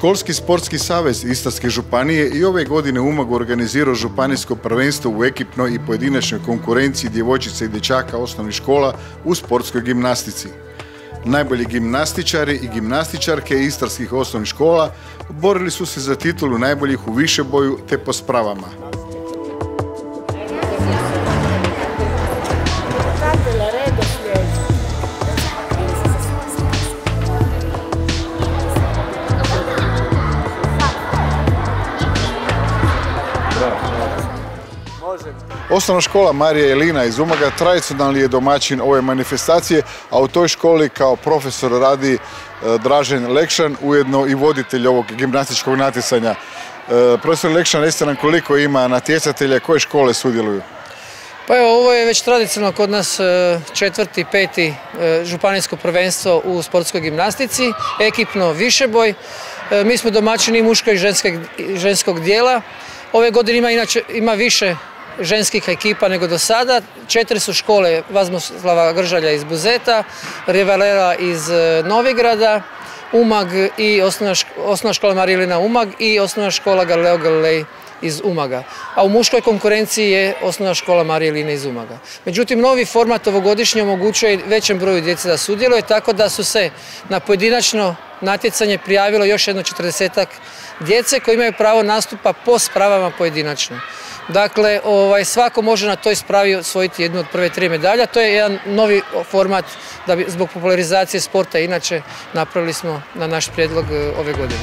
Školski sportski savez Istarske županije i ove godine u Umagu organizirao županijsko prvenstvo u ekipnoj i pojedinačnoj konkurenciji djevojčica i dječaka osnovnih škola u sportskoj gimnastici. Najbolji gimnastičari i gimnastičarke istarskih osnovnih škola borili su se za titulu najboljih u višeboju te po spravama. Osnovna škola Marija Jelina iz Umaga tradicionalni je domaćin ove manifestacije, a u toj školi kao profesor radi Dražen Lekšan, ujedno i voditelj ovog gimnastičkog natjecanja. Profesor Lekšan, recite nam koliko ima natjecatelja, koje škole sudjeluju? Pa evo, ovo je već tradicionalno kod nas četvrti, peti županijsko prvenstvo u sportskoj gimnastici, ekipno višeboj. Mi smo domaćini muškog i ženskog dijela. Ove godine ima više ženskih ekipa nego do sada. 4 su škole: Vazmoslava Gržalja iz Buzeta, Rivalera iz Novigrada, Umag i osnovna škola Marija Jelina Umag i osnovna škola Galileo Galilei iz Umaga. A u muškoj konkurenciji je osnovna škola Marija Jelina iz Umaga. Međutim, novi format ovogodišnji omogućuje većem broju djece da sudjeluje, tako da su se na pojedinačno natjecanje prijavilo još jedno 40-ak djece koji imaju pravo nastupa po spravama pojedinačno. Dakle, svako može na toj spravi osvojiti jednu od prve 3 medalja. To je jedan novi format da bi zbog popularizacije sporta inače napravili smo na naš prijedlog ove godine.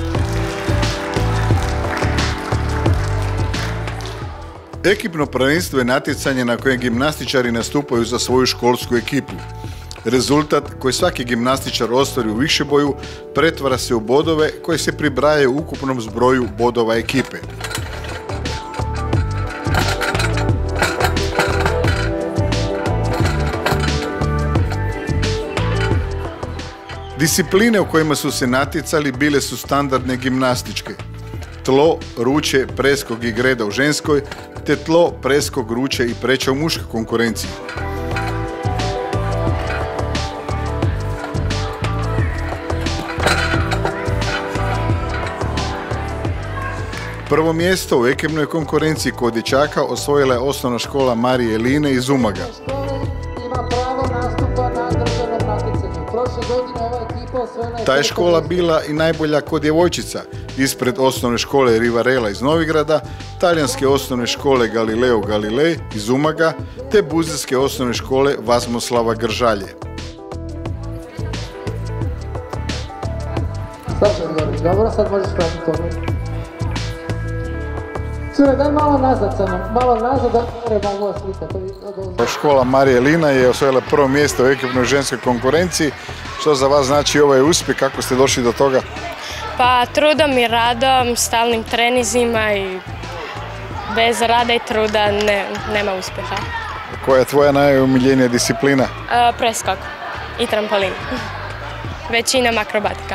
Ekipno prvenstvo je natjecanje na kojem gimnastičari nastupaju za svoju školsku ekipu. Rezultat koji svaki gimnastičar ostvari u višeboju pretvara se u bodove koji se pribrajaju u ukupnom zbroju bodova ekipe. Discipline u kojima su se natjecali bile su standardne gimnastičke: tlo, ruče, preskok i greda u ženskoj, te tlo, preskok, ruče i preča u muškoj konkurenciji. Prvo mjesto u ekipnoj konkurenciji kod dječaka osvojila je osnovna škola Marije Jeline iz Umaga. Ta je škola bila i najbolja kod djevojčica, ispred osnovne škole Rivarela iz Novigrada, talijanske osnovne škole Galileo Galilei iz Umaga, te buzetske osnovne škole Vazmoslava Gržalje. Dobro, sad možeš pratiti ovo. Cure, daj malo nazad da more malo slikati. Škola Marija Jelina je osvojila prvo mjesto u ekipnoj ženskoj konkurenciji. Što za vas znači ovaj uspjeh, kako ste došli do toga? Pa trudom i radom, stalnim trenizima i bez rada i truda nema uspjeha. Koja je tvoja najomiljenija disciplina? Preskok i trampolin. Većinom akrobatika.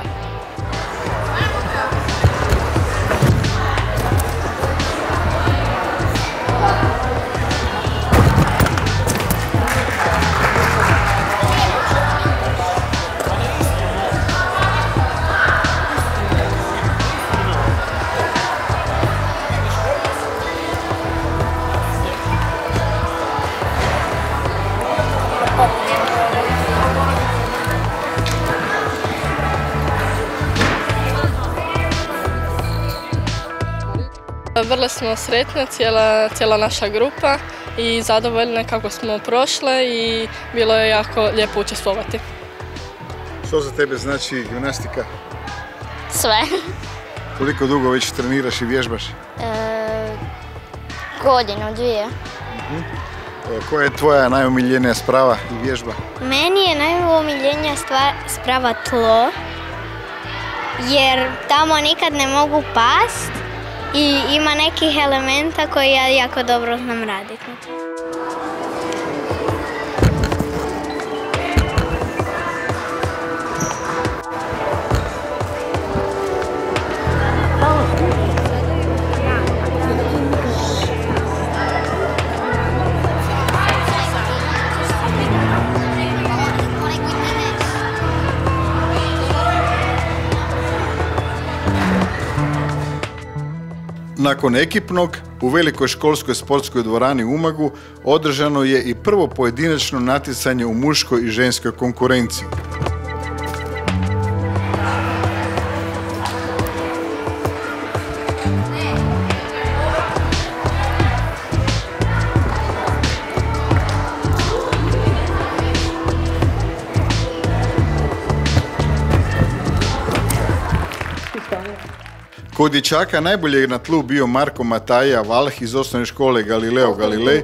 Vrlo smo sretne, cijela naša grupa, i zadovoljne kako smo prošle i bilo je jako lijepo učestvovati. Što za tebe znači gimnastika? Sve. Koliko dugo već treniraš i vježbaš? Godinu, 2. Koja je tvoja najomiljenija sprava i vježba? Meni je najomiljenija sprava tlo, jer tamo nikad ne mogu past i ima nekih elementa koji ja jako dobro znam raditi. Nakon ekipnog, u velikoj školskoj sportskoj dvorani u Umagu održano je i prvo pojedinačno natjecanje u muškoj i ženskoj konkurenciji. Kod dječaka najbolje je na tlu bio Marko Mataja Valh iz osnovne škole Galileo Galilej,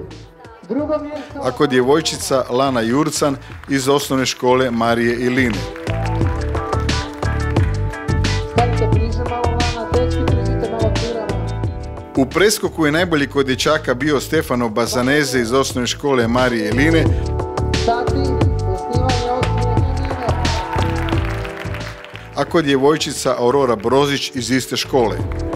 a kod djevojčica Lana Jurcan iz osnovne škole Marije Iline. U preskoku je najbolji kod dječaka bio Stefano Bazaneze iz osnovne škole Marije Iline, a kod djevojčica Aurora Brozić iz iste škole.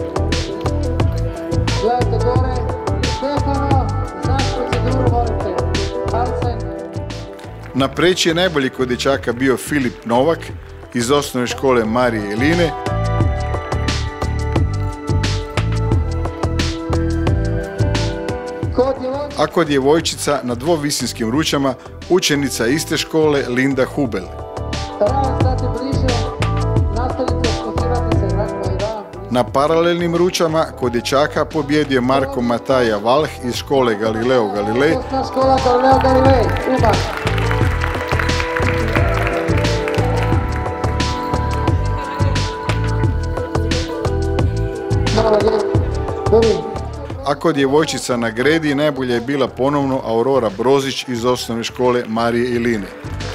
Na preći je najbolji kod dječaka bio Filip Novak iz osnovne škole Marije Iline, a kod djevojčica na dvovisinskim ručama učenica iste škole Linda Hubel. Na paralelnim ručama kod dječaka pobjedio je Marko Mataja Valh iz škole Galileo Galilej, a kod djevojčica na gredi najbolja je bila ponovno Aurora Brozić iz osnovne škole Marije Iline.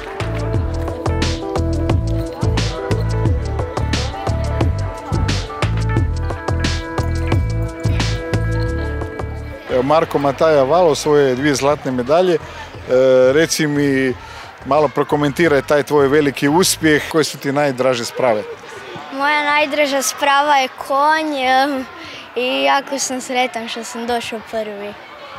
Marko Mataja Val osvojio 2 zlatne medalje. Reci mi, malo prokomentiraj taj tvoj veliki uspjeh. Koje su ti najdraže sprave? Moja najdraža sprava je konj i jako sam sretan što sam došao prvi.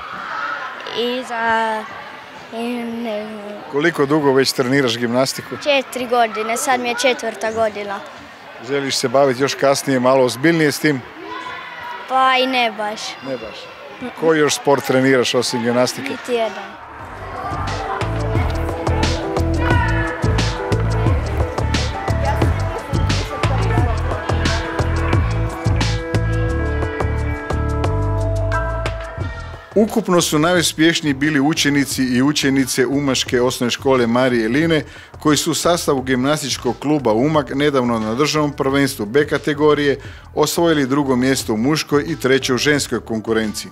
Ne znam. Koliko dugo već treniraš gimnastiku? 4 godine, sad mi je 4. godina. Želiš se baviti još kasnije malo ozbiljnije s tim? Pa i ne baš. Ne baš. Koji još sport treniraš osim gimnastike? Niti jedan. Ukupno su najuspješniji bili učenici i učenice Umaške osnovne škole Marije Iline, koji su u sastavu gimnastičkog kluba Umag nedavno na državnom prvenstvu B kategorije osvojili 2. mjesto u muškoj i 3. u ženskoj konkurenciji.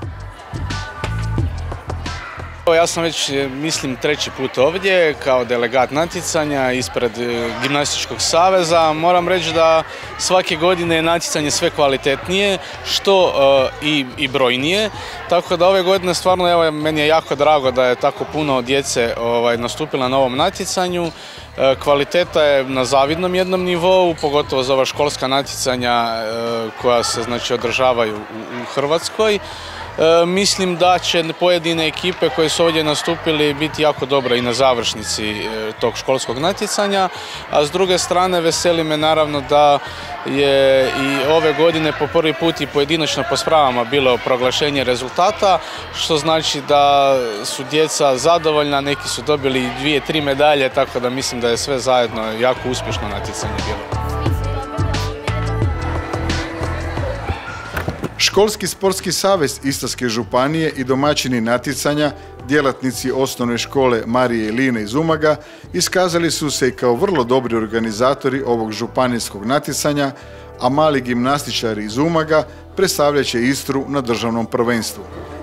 Ja sam već, mislim, 3. put ovdje kao delegat natjecanja ispred Gimnastičkog saveza. Moram reći da svake godine je natjecanje sve kvalitetnije, što i brojnije. Tako da ove godine stvarno, evo, meni je jako drago da je tako puno djece nastupila na ovom natjecanju. Kvaliteta je na zavidnom jednom nivou, pogotovo za ova školska natjecanja koja se, znači, održavaju u Hrvatskoj. Mislim da će pojedine ekipe koje su ovdje nastupili biti jako dobro i na završnici tog školskog natjecanja, a s druge strane veseli me naravno da je i ove godine po prvi put i pojedinačno po spravama bilo proglašenje rezultata, što znači da su djeca zadovoljna, neki su dobili 2-3 medalje, tako da mislim da je sve zajedno jako uspješno natjecanje bilo. Školski sportski savez Istarske županije i domaćini natjecanja, djelatnici osnovne škole Marije Iline iz Umaga, iskazali su se i kao vrlo dobri organizatori ovog županijskog natjecanja, a mali gimnastičari iz Umaga predstavljat će Istru na državnom prvenstvu.